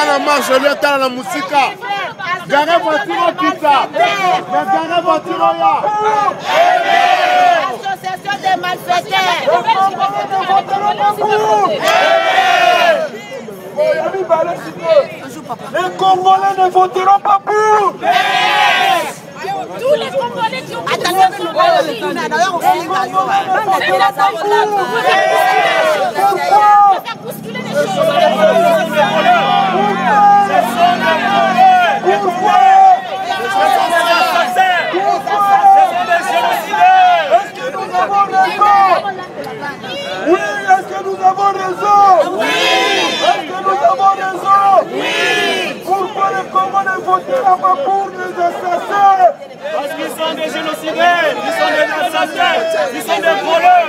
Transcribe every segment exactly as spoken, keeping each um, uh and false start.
aza na marche lui atala na musika gare voiture okita mais gare voiture oya Association des malfaiteurs. Les Congolais ne voteront pas pour. Tous les Congolais qui ont voté pour bousculer les choses. Oui, est-ce que nous avons raison? Oui. Est-ce que nous avons raison? Oui. Pourquoi les Congolais ne voteront pas pour les assassins? Parce qu'ils sont des génocidaires, ils sont des assassins, ils sont des voleurs.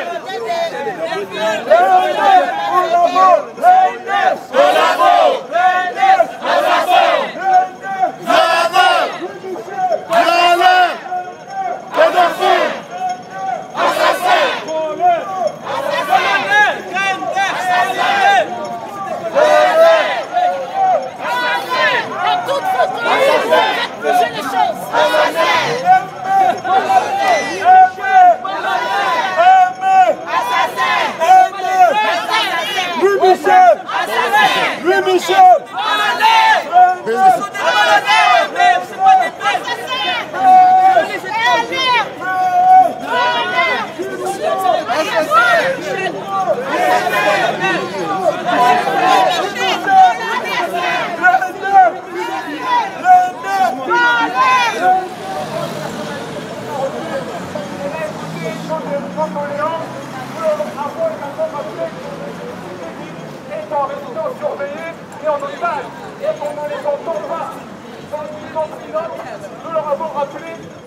Et en otage, et qu'on ne les entend pas, quand ils sont pilotes, nous leur avons rappelé.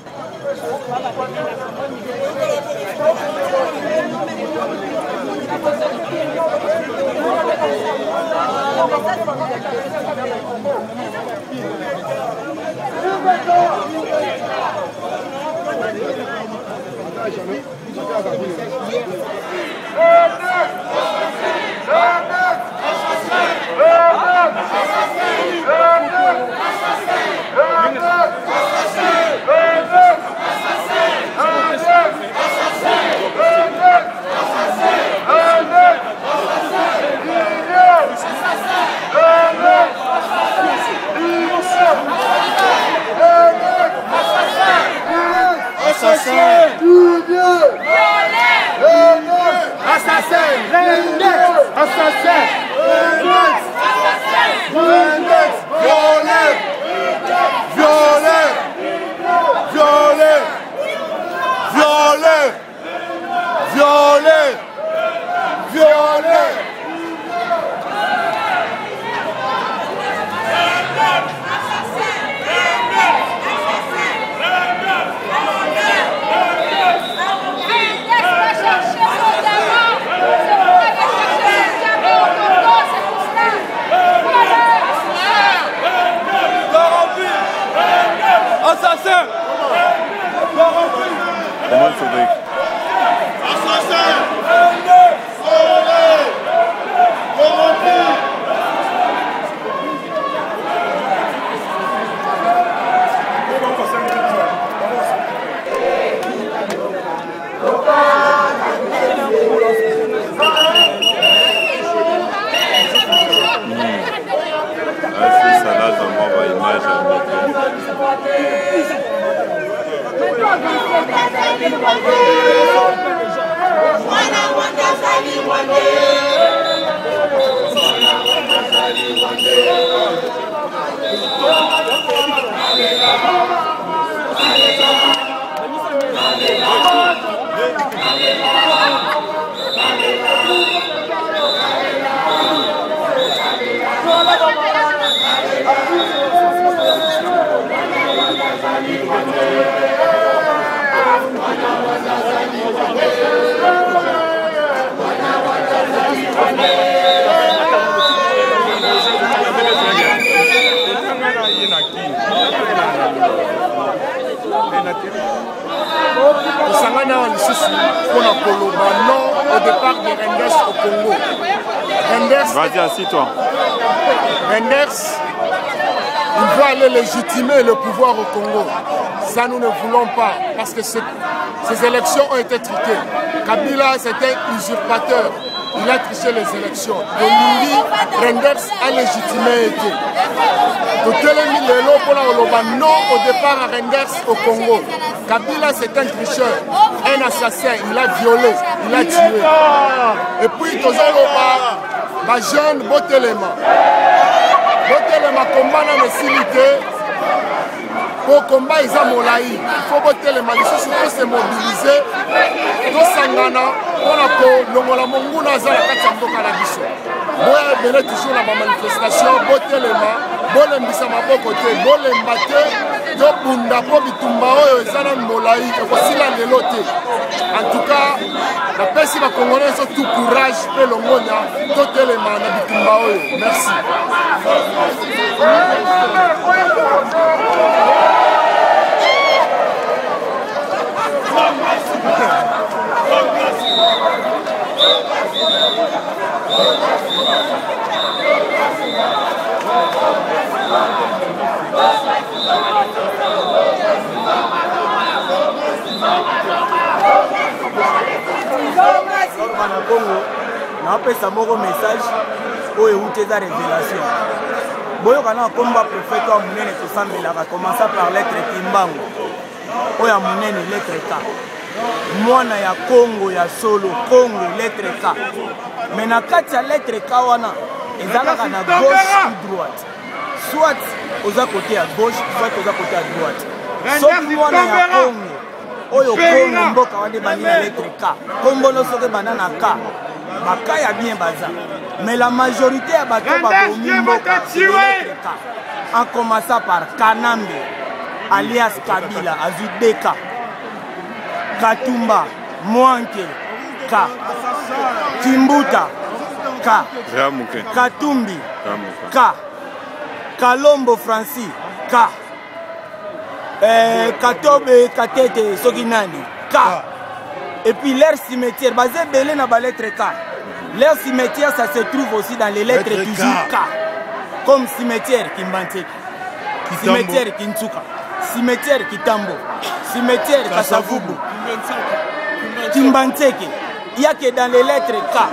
Comment Cédric? Au départ de Rendes au Congo. Renders, vas-y, assis-toi. Renders, il veut aller légitimer le pouvoir au Congo. Ça, nous ne voulons pas, parce que ces élections ont été truquées. Kabila, c'était usurpateur. Il a triché les élections. Donc, Renders a légitimé été. Donc, non au départ à Renders au Congo. Kabila, c'est un tricheur, un assassin. Il a violé, il a tué. Et puis, tous les jeunes, Botelema. Botelema, combat dans les civilités. Pour combat, ils ont molaï. Il faut voter les malicieux, il faut se mobiliser. Tout sangana, on a pour l'ongola monguna za la katambo kalabiso. Boya bele toujours la manifestation, voter les mains, bolem bisa maboko te, bolem bate, do bunda po bitumba oyo ezana molaï, et voici la lelote. En tout cas, la personne va congolais sont tout courage pour l'ongonia, voter les mains na bitumba oyo. Merci. na Congo na pesa moko message oyo euti za révélation boyoka na komba prophète wa munene tosambelaka commença par lettre Kimbangu oyo ya munene lettre K mwana ya Congo ya solo Congo lettre K mais na kati ya lettre K wana ezalaka na gauche ou droite soit oza côté à gauche soit oza côté à droite soki mwana ya Congo oyo Congo mboka wana bani na lettre K Congo no soki bana na K baka ya bien baza mais la majorité ya bato bakomi mboka lettre K en commençant par Kanambe alias Kabila azwi D K Katumba Mwanke K Kimbuta K Katumbi K Kalombo Francis K euh, Katobe Katete Soginani K et puis leur cimetière basé belé na ba lettre K leur cimetière ça se trouve aussi dans les lettres toujours K comme cimetière Kimbanteke cimetière Kintsuka cimetière Kitambo cimetière Kasavubu Kimbanteke il y a que dans les lettres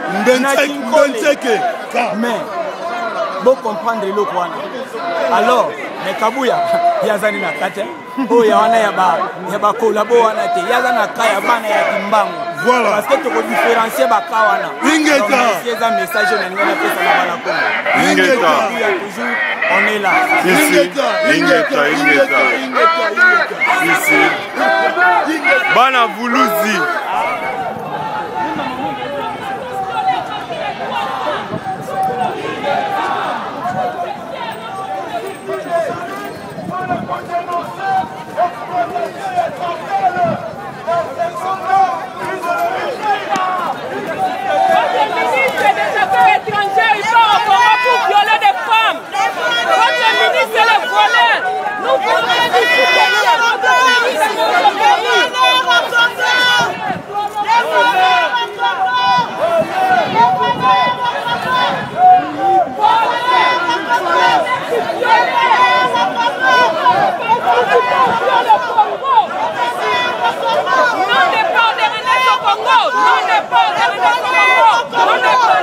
K mais bon comprendre le quoi alors mais Kabuya yazani na kate o ya wana ya ba ya ba kolabo wana te yazana ka ya bana ya Kimbangu voilà parce que tu peux différencier ba ka wana ingeta c'est un message na ngana pesa na bana ko ingeta toujours on est là ingeta ingeta ingeta ici bana Vuluzi Non dépend des Congo, non dépend des Congo, non dépend